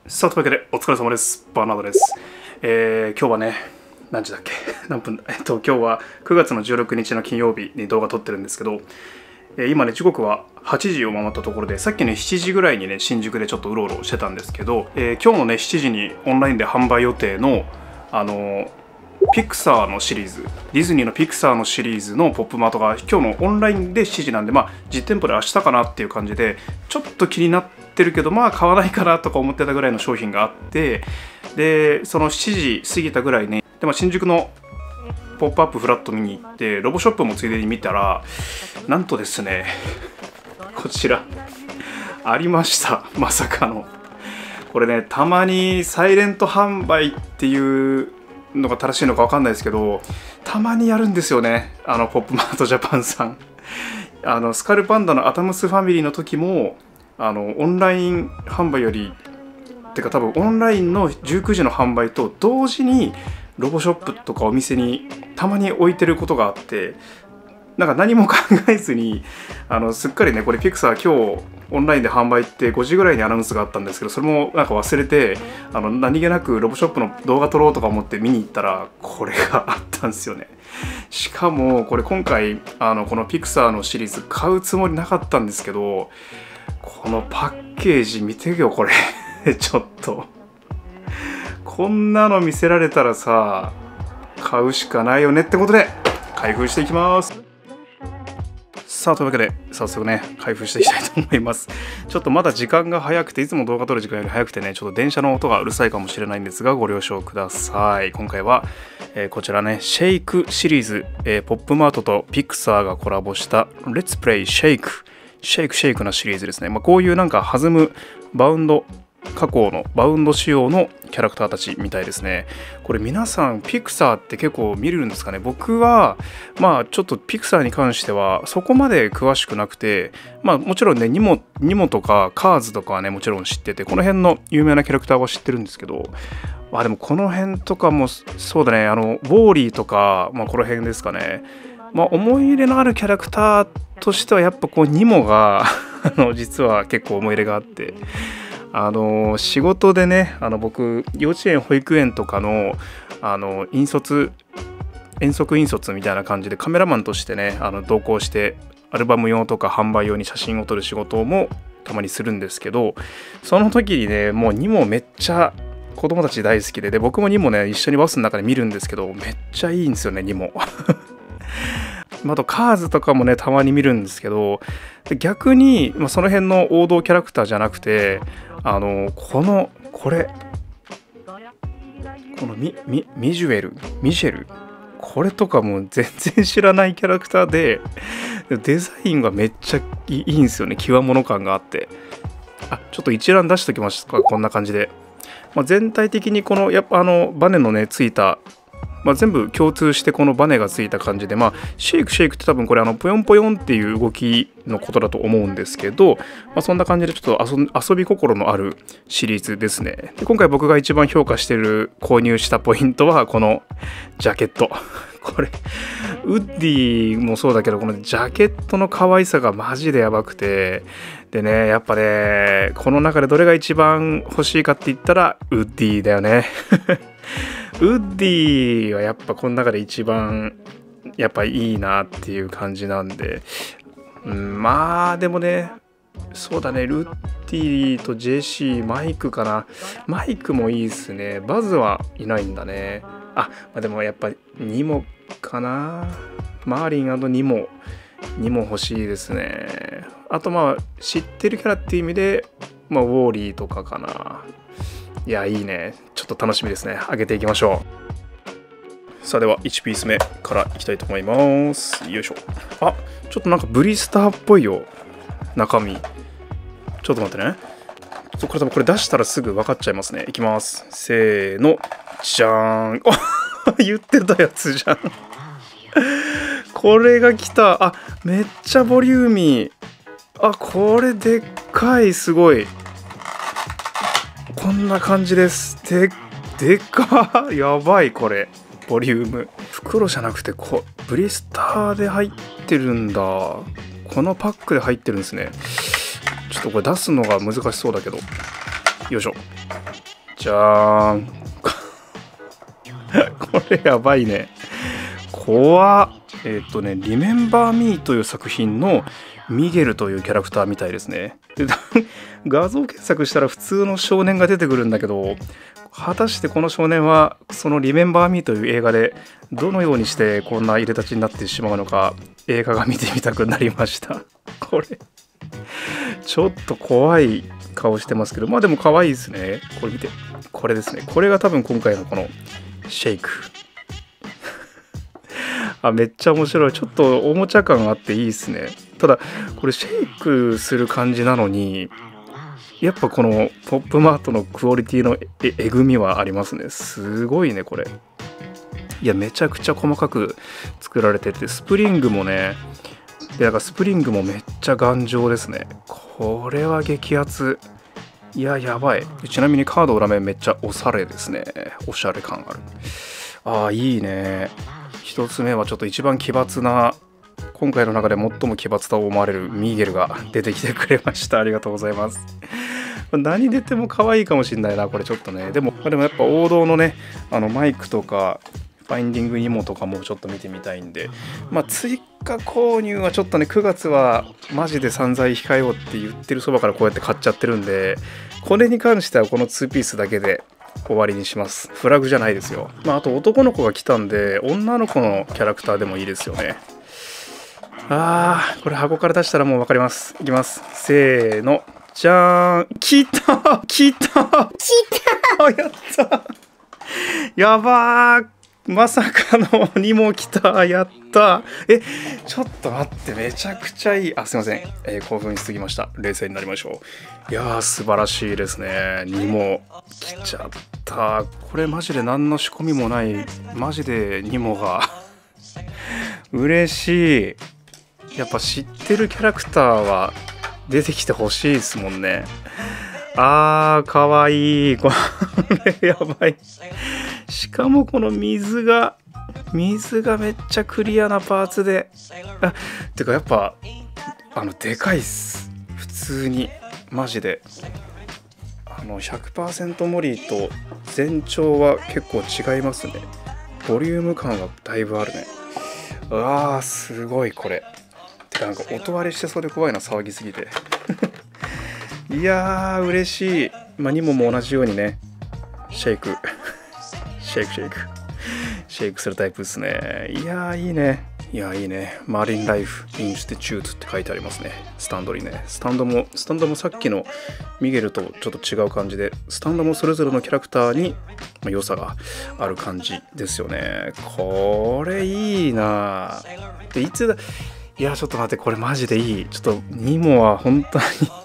さあ、というわけでお疲れ様です。バーナードです。今日はね、何時だっけ何分だ今日は9月の16日の金曜日に動画撮ってるんですけど、今ね、時刻は8時を回ったところで、さっきね、7時ぐらいにね、新宿でちょっとうろうろしてたんですけど、今日のね、7時にオンラインで販売予定の、ピクサーのシリーズ、ディズニーのピクサーのシリーズのポップマートが今日のオンラインで7時なんで、実店舗で明日かなっていう感じで、ちょっと気になってるけど、買わないかなとか思ってたぐらいの商品があって、で、その7時過ぎたぐらいね、で新宿のポップアップフラット見に行って、ロボショップもついでに見たら、なんとですね、こちら、ありました。まさかの。これね、たまにサイレント販売っていうのが正しいのか分かんないですけど、たまにやるんですよね、ポップマートジャパンさん。スカルパンダのアタムスファミリーの時もオンライン販売よりてか多分オンラインの19時の販売と同時にロボショップとかお店にたまに置いてることがあって、なんか何も考えずにすっかりね、これピクサー今日オンラインで販売って5時ぐらいにアナウンスがあったんですけど、それもなんか忘れて何気なくロボショップの動画撮ろうとか思って見に行ったらこれがあったんですよね。しかもこれ今回このピクサーのシリーズ買うつもりなかったんですけど、このパッケージ見てよこれちょっとこんなの見せられたらさ、買うしかないよねってことで開封していきます。さあ、というわけで早速ね、開封していきたいと思います。ちょっとまだ時間が早くて、いつも動画撮る時間より早くてね、ちょっと電車の音がうるさいかもしれないんですが、ご了承ください。今回は、こちらね、シェイクシリーズ、ポップマートとピクサーがコラボしたレッツプレイシェイクシェイクなシリーズですね。こういうなんか弾むバウンド加工のバウンド仕様のキャラクターたちみたいですね。これ皆さんピクサーって結構見るんですかね。僕はちょっとピクサーに関してはそこまで詳しくなくて、もちろんねニモとかカーズとかはねもちろん知ってて、この辺の有名なキャラクターは知ってるんですけど、でもこの辺とかもそうだね、ウォーリーとかこの辺ですかね。思い入れのあるキャラクターとしてはやっぱこうニモが実は結構思い入れがあって、仕事でね僕幼稚園保育園とかの遠足引率みたいな感じでカメラマンとしてね同行してアルバム用とか販売用に写真を撮る仕事もたまにするんですけど、その時にねもうニモめっちゃ子供たち大好きで、僕もニモね一緒にバスの中で見るんですけど、めっちゃいいんですよねニモあとカーズとかもねたまに見るんですけど、逆に、その辺の王道キャラクターじゃなくてこのミシェルこれとかも全然知らないキャラクターで、デザインがめっちゃいいんですよね。極物感があって、ちょっと一覧出しておきましたか。こんな感じで、全体的にこのやっぱバネのねついた全部共通してこのバネがついた感じで、シェイクって多分これポヨンポヨンっていう動きのことだと思うんですけど、そんな感じでちょっと遊び心のあるシリーズですね。で今回僕が一番評価してる購入したポイントはこのジャケットこれウッディもそうだけど、このジャケットの可愛さがマジでやばくて、でねやっぱねこの中でどれが一番欲しいかって言ったらウッディだよねウッディはやっぱこの中で一番やっぱいいなっていう感じなんで、でもねそうだね、ルッディとジェシー、マイクかな。マイクもいいですね。バズはいないんだね。でもやっぱニモかな。マーリン&ニモ欲しいですね。あと知ってるキャラっていう意味でウォーリーとかかな。いやいいね、ちょっと楽しみですね。上げていきましょう。さあでは1ピース目からいきたいと思います。よいしょ。ちょっとなんかブリスターっぽいよ中身。ちょっと待ってね、これ出したらすぐ分かっちゃいますね。いきます、せーの、じゃーん言ってたやつじゃんこれが来た。めっちゃボリューミー。これでっかい。すごい。こんな感じです。でっかやばい。これボリューム袋じゃなくてブリスターで入ってるんだ。このパックで入ってるんですね。ちょっとこれ出すのが難しそうだけど、よいしょ。 じゃーんこれやばいね。怖っ。リメンバー・ミーという作品のミゲルというキャラクターみたいですね。で画像検索したら普通の少年が出てくるんだけど、果たしてこの少年はそのリメンバー・ミーという映画でどのようにしてこんな入れ立ちになってしまうのか、映画が見てみたくなりました。これちょっと怖い顔してますけど、まあでも可愛いですね。これ見て、これですね。これが多分今回のこのシェイクめっちゃ面白い。ちょっとおもちゃ感あっていいですね。ただこれシェイクする感じなのに、やっぱこのポップマートのクオリティのえぐみはありますね。すごいねこれ。いやめちゃくちゃ細かく作られてて、スプリングもね、でなんかスプリングもめっちゃ頑丈ですね。これは激アツ。いややばい。ちなみにカード裏面めっちゃおしゃれですね。おしゃれ感ある。いいね。一つ目はちょっと一番奇抜な、今回の中で最も奇抜と思われるミーゲルが出てきてくれました。ありがとうございます。何出ても可愛いかもしんないなこれちょっとね。でもやっぱ王道のね、マイクとかファインディングニモとかもちょっと見てみたいんで、追加購入はちょっとね、9月はマジで散財控えようって言ってるそばからこうやって買っちゃってるんで、これに関してはこの2ピースだけで終わりにします。フラグじゃないですよ。あと男の子が来たんで女の子のキャラクターでもいいですよね。これ箱から出したらもう分かります。いきます。せーの。じゃーん。来たやったやばー。まさかのにも来た。やった。ちょっと待って、めちゃくちゃいい。すいません、興奮しすぎました。冷静になりましょう。いやー素晴らしいですね。にも来ちゃった。これマジで何の仕込みもない、マジでにもが嬉しい。やっぱ知ってるキャラクターは出てきてほしいですもんね。かわいい。これやばい。しかもこの水がめっちゃクリアなパーツで、てかやっぱでかいっす。普通にマジで100% モリーと全長は結構違いますね。ボリューム感がだいぶあるね。すごいこれ。てかなんか音割れしてそうで怖いな、騒ぎすぎていやー嬉しい。ニモも同じようにね、シェイクするタイプですね。いやーいいね。マリンライフインスティチュートって書いてありますね。スタンドにね。スタンドもさっきのミゲルとちょっと違う感じで、スタンドもそれぞれのキャラクターに良さがある感じですよね。これいいな。でいつだ。いやちょっと待って、これマジでいい。ちょっとニモは本当に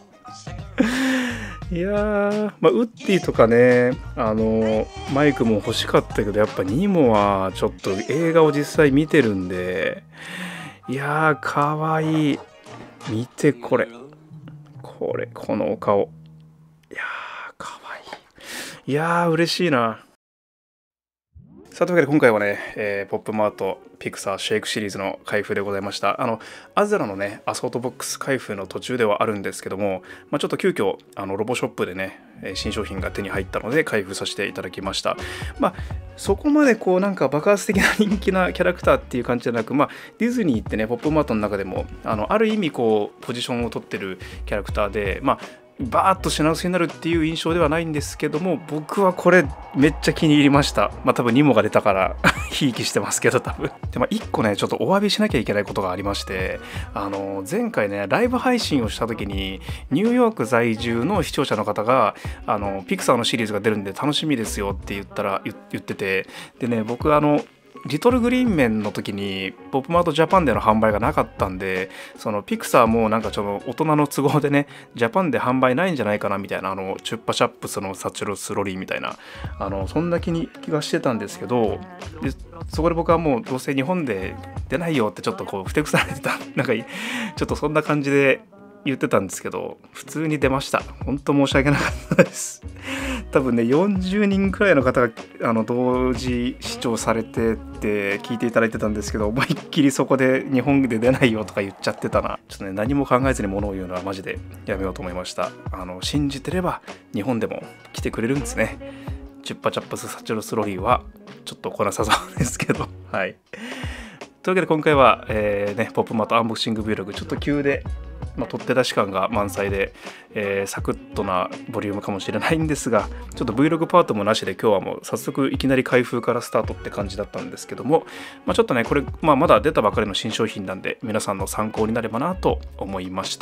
いやー、ウッディとかね、マイクも欲しかったけど、やっぱニモはちょっと映画を実際見てるんで、いやーかわいい。見てこのお顔。いやーかわいい。いやー嬉しいな。さあというわけで今回はね、ポップマートピクサーシェイクシリーズの開封でございました。アズラのねアソートボックス開封の途中ではあるんですけども、ちょっと急遽ロボショップでね新商品が手に入ったので開封させていただきました。そこまでなんか爆発的な人気なキャラクターっていう感じじゃなく、ディズニーってねポップマートの中でもある意味ポジションを取ってるキャラクターで、バーッと品薄になるっていう印象ではないんですけども、僕はこれめっちゃ気に入りました。多分ニモが出たからひいきしてますけど多分。で1個ねちょっとお詫びしなきゃいけないことがありまして、前回ねライブ配信をした時にニューヨーク在住の視聴者の方がピクサーのシリーズが出るんで楽しみですよって言ってて、でね僕リトルグリーンメンの時にポップマートジャパンでの販売がなかったんで、そのピクサーもなんかちょっと大人の都合でねジャパンで販売ないんじゃないかなみたいな、チュッパチャップスのサチュロスロリーみたいなそんな気がしてたんですけど、でそこで僕はもうどうせ日本で出ないよってちょっとふてくされてたなんかちょっとそんな感じで言ってたんですけど、普通に出ました。本当申し訳なかったです多分ね40人くらいの方が同時視聴されてって聞いていただいてたんですけど、思いっきりそこで日本で出ないよとか言っちゃってたな。ちょっとね何も考えずに物を言うのはマジでやめようと思いました。信じてれば日本でも来てくれるんですね。チュッパチャップスサチュロスロリーはちょっと来なさそうですけど。はい。というわけで今回は、ポップマートアンボクシング Vlog ちょっと急で、取って出し感が満載で、サクッとなボリュームかもしれないんですが、ちょっと Vlog パートもなしで今日はもう早速いきなり開封からスタートって感じだったんですけども、ちょっとねこれ、まだ出たばかりの新商品なんで皆さんの参考になればなと思いました。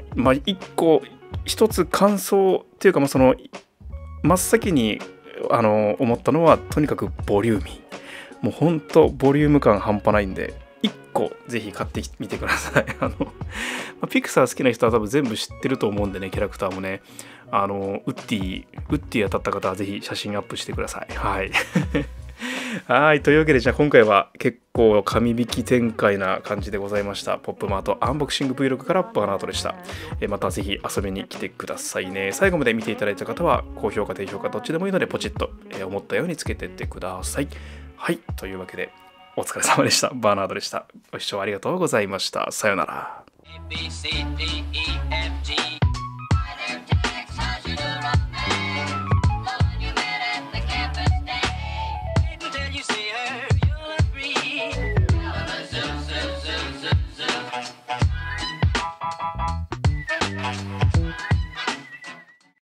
一つ感想っていうか、その真っ先に思ったのはとにかくボリューミー。もうほんとボリューム感半端ないんで1個ぜひ買ってみてください。ピクサー好きな人は多分全部知ってると思うんでね、キャラクターもね、ウッディ当たった方はぜひ写真アップしてください。はいはい、というわけでじゃあ今回は結構神引き展開な感じでございました。ポップマートアンボクシング Vlog からバーナートでした。またぜひ遊びに来てくださいね。最後まで見ていただいた方は高評価低評価どっちでもいいのでポチッと思ったようにつけてってください。はい、というわけでお疲れ様でした。バーナードでした。ご視聴ありがとうございました。さようなら。